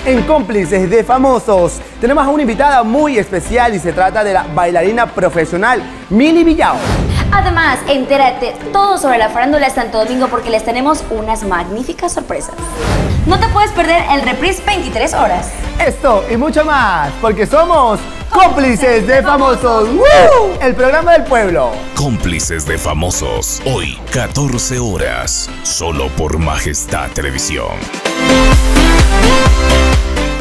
En Cómplices de Famosos tenemos a una invitada muy especial y se trata de la bailarina profesional Mili Villao. Además, entérate todo sobre la farándula de Santo Domingo porque les tenemos unas magníficas sorpresas. No te puedes perder el reprise 23 horas. Esto y mucho más, porque somos Cómplices de Famosos. ¡Woo! El programa del pueblo. Cómplices de Famosos, hoy 14 horas, solo por Majestad Televisión.